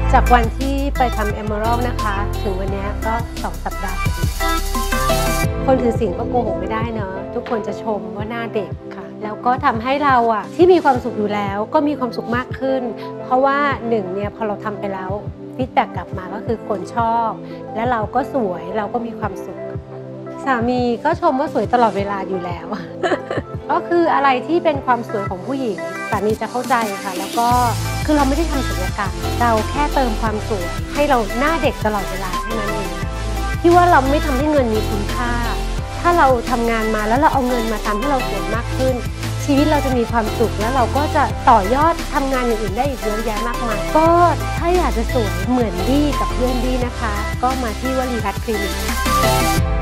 จากวันที่ไปทำ Emerald นะคะถึงวันนี้ก็2 สัปดาห์คนถือศีลก็โกหกไม่ได้เนอะทุกคนจะชมว่าหน้าเด็กค่ะแล้วก็ทำให้เราที่มีความสุขอยู่แล้วก็มีความสุขมากขึ้นเพราะว่า1เนี่ยพอเราทำไปแล้วฟีดแบ็กกลับมาก็คือคนชอบและเราก็สวยเราก็มีความสุขสามีก็ชมว่าสวยตลอดเวลาอยู่แล้ว ก็คืออะไรที่เป็นความสวยของผู้หญิงสามีจะเข้าใจค่ะแล้วก็คือเราไม่ได้ทำศัลยกรรมเราแค่เติมความสวยให้เราหน้าเด็กตลอดเวลาแค่นั้นเองที่ว่าเราไม่ทำให้เงินมีคุณค่าถ้าเราทำงานมาแล้วเราเอาเงินมาทำให้เราสวยมากขึ้นชีวิตเราจะมีความสุขแล้วเราก็จะต่อยอดทำงานอย่างอื่นได้อีกเยอะแยะมากมายก็ถ้าอยากจะสวยเหมือนดี้กับเพื่อนดี้นะคะก็มาที่วลีรัตน์คลินิก